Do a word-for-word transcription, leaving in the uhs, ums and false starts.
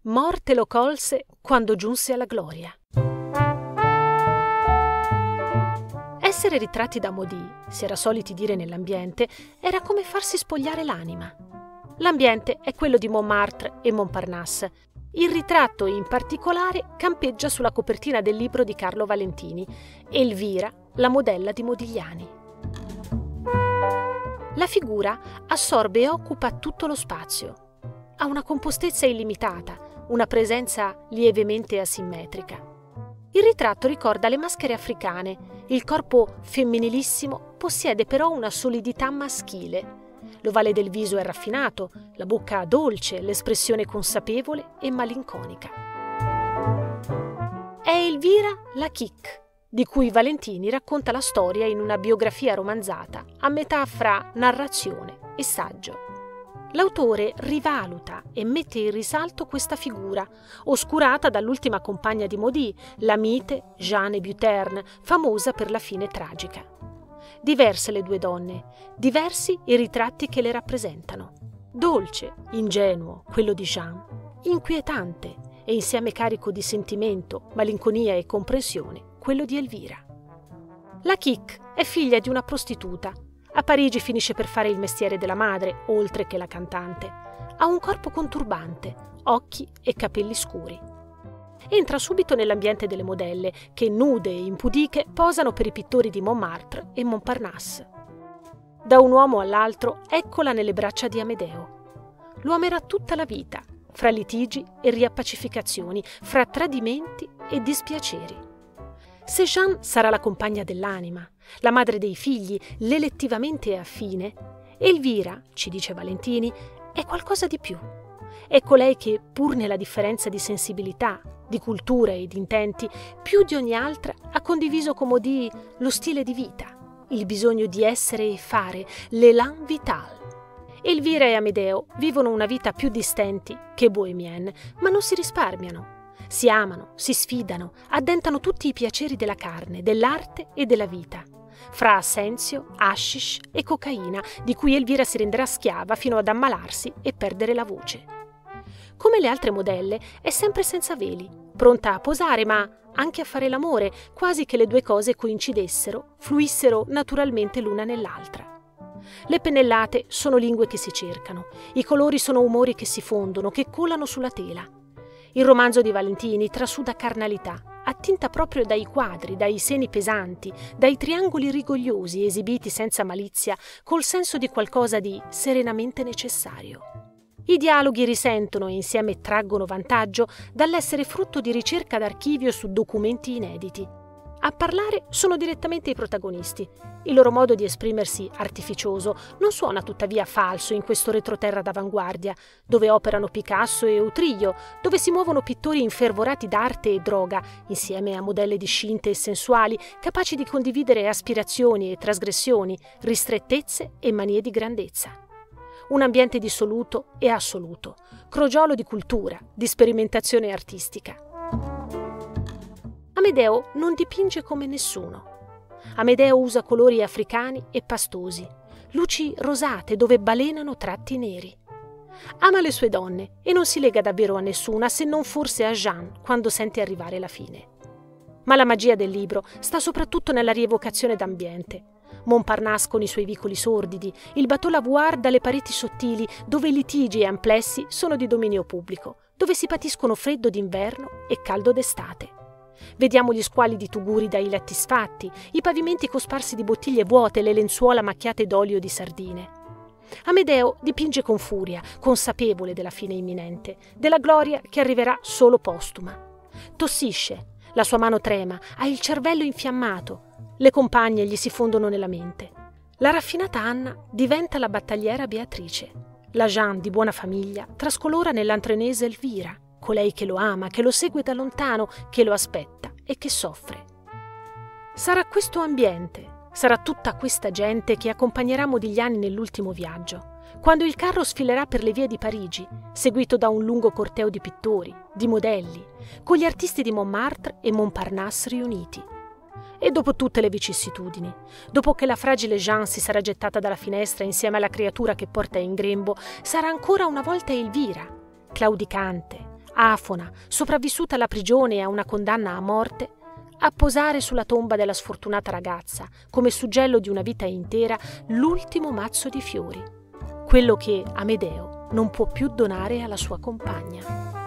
morte lo colse quando giunse alla gloria. Essere ritratti da Maudit, si era soliti dire nell'ambiente, era come farsi spogliare l'anima. L'ambiente è quello di Montmartre e Montparnasse. Il ritratto, in particolare, campeggia sulla copertina del libro di Carlo Valentini, Elvira, la modella di Modigliani. La figura assorbe e occupa tutto lo spazio. Ha una compostezza illimitata, una presenza lievemente asimmetrica. Il ritratto ricorda le maschere africane. Il corpo femminilissimo possiede però una solidità maschile. L'ovale del viso è raffinato, la bocca dolce, l'espressione consapevole e malinconica. È Elvira la Chic, di cui Valentini racconta la storia in una biografia romanzata a metà fra narrazione e saggio. L'autore rivaluta e mette in risalto questa figura, oscurata dall'ultima compagna di Maudit, la mite Jeanne Buterne, famosa per la fine tragica. Diverse le due donne, diversi i ritratti che le rappresentano. Dolce, ingenuo, quello di Jeanne, inquietante e insieme carico di sentimento, malinconia e comprensione, quello di Elvira. La Chic è figlia di una prostituta. A Parigi finisce per fare il mestiere della madre, oltre che la cantante. Ha un corpo conturbante, occhi e capelli scuri. Entra subito nell'ambiente delle modelle, che nude e impudiche posano per i pittori di Montmartre e Montparnasse. Da un uomo all'altro, eccola nelle braccia di Amedeo. Lo amerà tutta la vita, fra litigi e riappacificazioni, fra tradimenti e dispiaceri. Se Jeanne sarà la compagna dell'anima, la madre dei figli, l'elettivamente affine, Elvira, ci dice Valentini, è qualcosa di più. È colei che, pur nella differenza di sensibilità, di cultura e di intenti, più di ogni altra ha condiviso con Maudit lo stile di vita, il bisogno di essere e fare, l'élan vital. Elvira e Amedeo vivono una vita più distenti che bohemienne, ma non si risparmiano. Si amano, si sfidano, addentano tutti i piaceri della carne, dell'arte e della vita. Fra assenzio, hashish e cocaina, di cui Elvira si renderà schiava fino ad ammalarsi e perdere la voce. Come le altre modelle, è sempre senza veli, pronta a posare, ma anche a fare l'amore, quasi che le due cose coincidessero, fluissero naturalmente l'una nell'altra. Le pennellate sono lingue che si cercano, i colori sono umori che si fondono, che colano sulla tela. Il romanzo di Valentini trasuda carnalità, attinta proprio dai quadri, dai seni pesanti, dai triangoli rigogliosi esibiti senza malizia, col senso di qualcosa di serenamente necessario. I dialoghi risentono e insieme traggono vantaggio dall'essere frutto di ricerca d'archivio su documenti inediti. A parlare sono direttamente i protagonisti. Il loro modo di esprimersi artificioso non suona tuttavia falso in questo retroterra d'avanguardia, dove operano Picasso e Utrillo, dove si muovono pittori infervorati d'arte e droga, insieme a modelle discinte e sensuali, capaci di condividere aspirazioni e trasgressioni, ristrettezze e manie di grandezza. Un ambiente dissoluto e assoluto, crogiolo di cultura, di sperimentazione artistica. Amedeo non dipinge come nessuno. Amedeo usa colori africani e pastosi, luci rosate dove balenano tratti neri. Ama le sue donne e non si lega davvero a nessuna, se non forse a Jeanne, quando sente arrivare la fine. Ma la magia del libro sta soprattutto nella rievocazione d'ambiente. Montparnasse con i suoi vicoli sordidi, il Bateau Lavoir dalle pareti sottili, dove litigi e amplessi sono di dominio pubblico, dove si patiscono freddo d'inverno e caldo d'estate. Vediamo gli squali di tuguri dai letti sfatti, i pavimenti cosparsi di bottiglie vuote, le lenzuola macchiate d'olio di sardine. Amedeo dipinge con furia, consapevole della fine imminente, della gloria che arriverà solo postuma. Tossisce, la sua mano trema, ha il cervello infiammato, le compagne gli si fondono nella mente. La raffinata Anna diventa la battagliera Beatrice. La Jeanne di buona famiglia trascolora nell'antrenese Elvira, colei che lo ama, che lo segue da lontano, che lo aspetta e che soffre. Sarà questo ambiente, sarà tutta questa gente che accompagnerà Modigliani nell'ultimo viaggio, quando il carro sfilerà per le vie di Parigi, seguito da un lungo corteo di pittori, di modelli, con gli artisti di Montmartre e Montparnasse riuniti. E dopo tutte le vicissitudini, dopo che la fragile Jeanne si sarà gettata dalla finestra insieme alla creatura che porta in grembo, sarà ancora una volta Elvira, claudicante, Afona, sopravvissuta alla prigione e a una condanna a morte, a posare sulla tomba della sfortunata ragazza, come suggello di una vita intera, l'ultimo mazzo di fiori, quello che Amedeo non può più donare alla sua compagna.